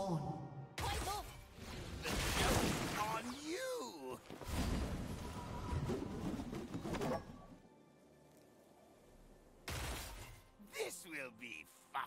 spawn. The joke's on you! This will be fun.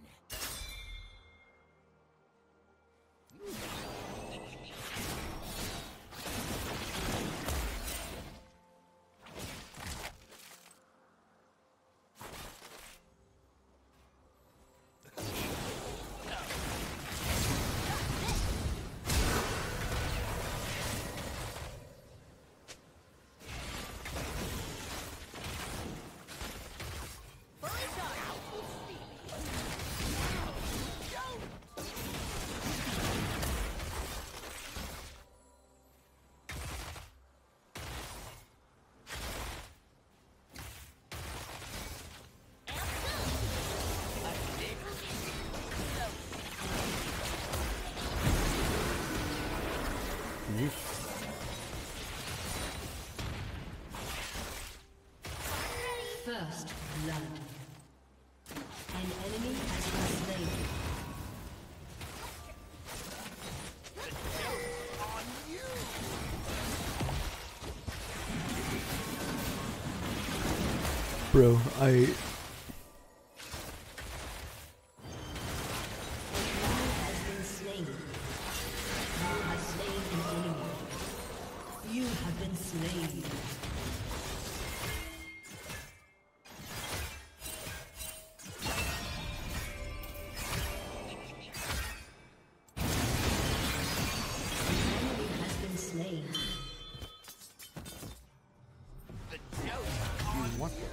First blood. An enemy has been slain. The joke's on you! Bro, Has been slain. You have slain an enemy. You have been slain. The joke's on what? you!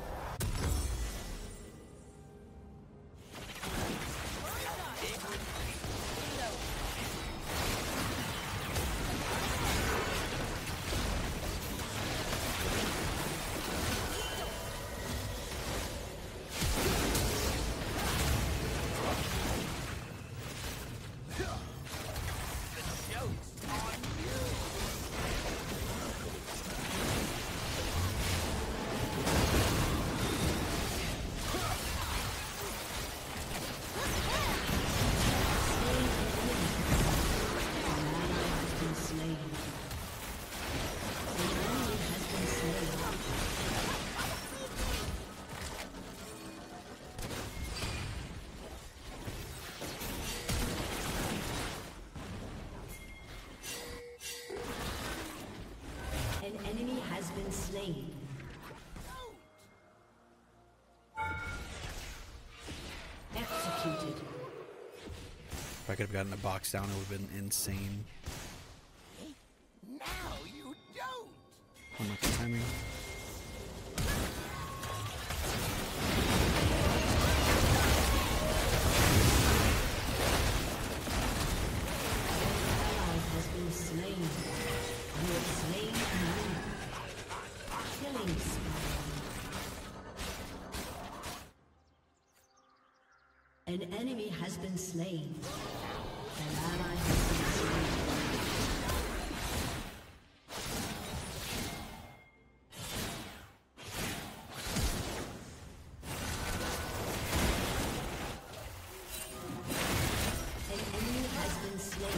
An enemy has been slain. Executed. If I could have gotten a box down, it would have been insane. Now you don't! I'm not the timing. Ally has been slain. You have slain an enemy. Killing spree. An enemy has been slain. An ally has been slain. An enemy has been slain.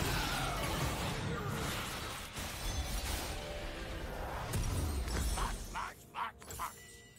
March!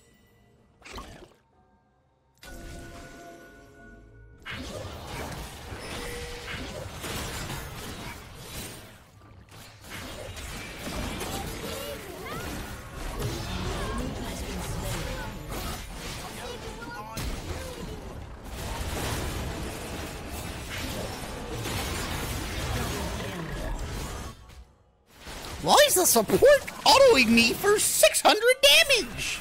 Why is the support autoing me for 600 damage?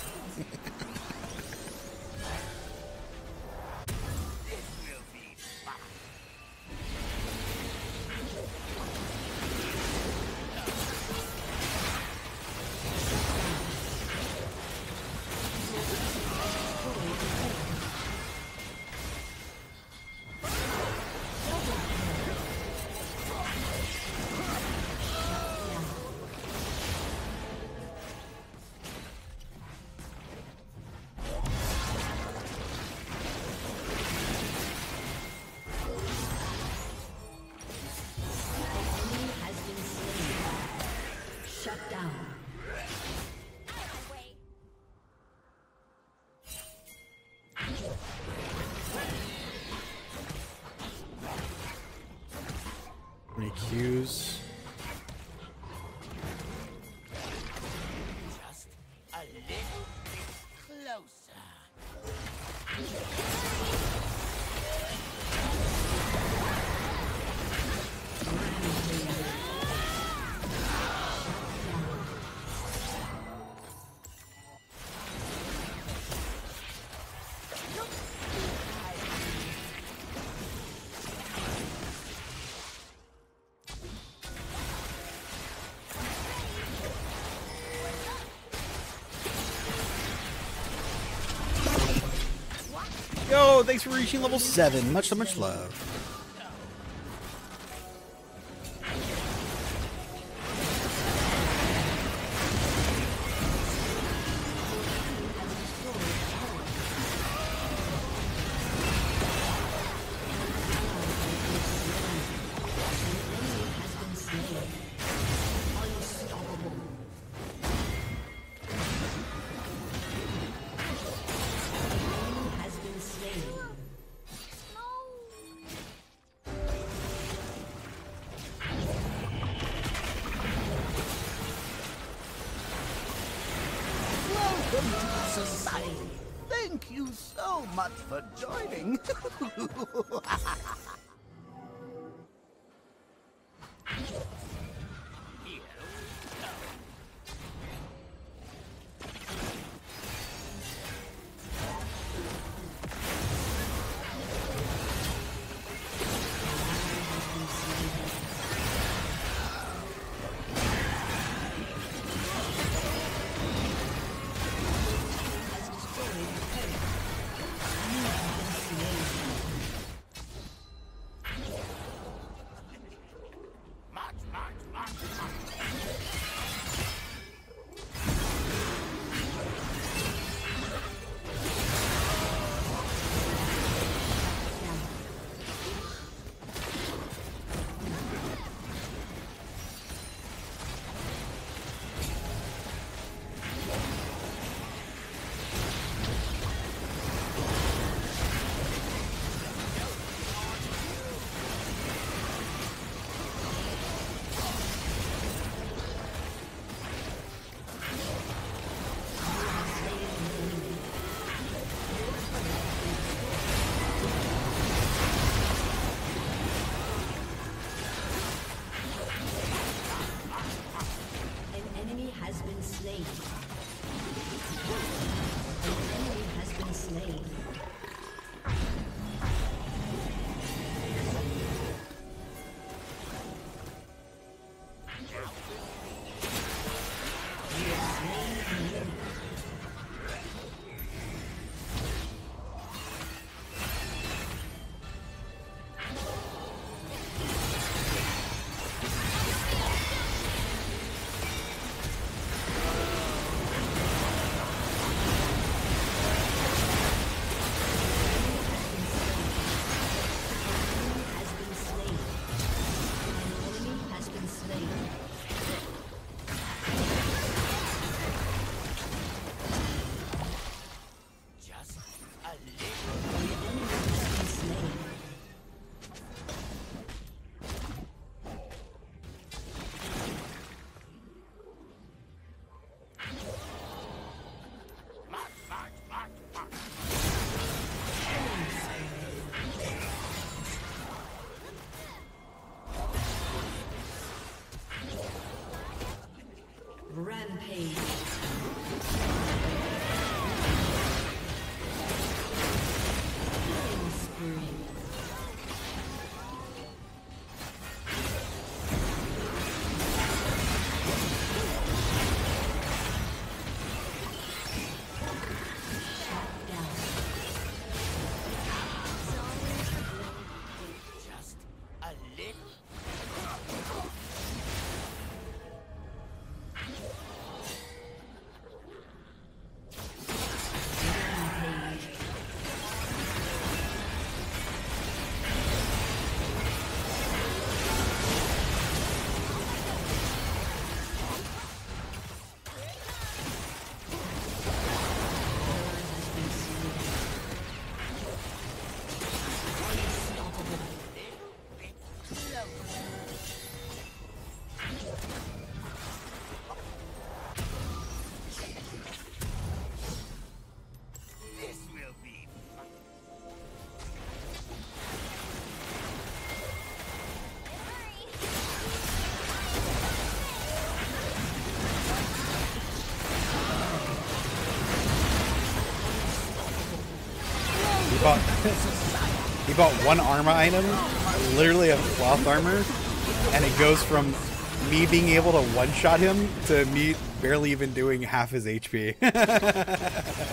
Q's. Just a little bit closer. Yo, thanks for reaching level 7. Much love. Welcome to society. Thank you so much for joining. Much He bought one armor item, literally a cloth armor, and it goes from me being able to one-shot him to me barely even doing half his HP.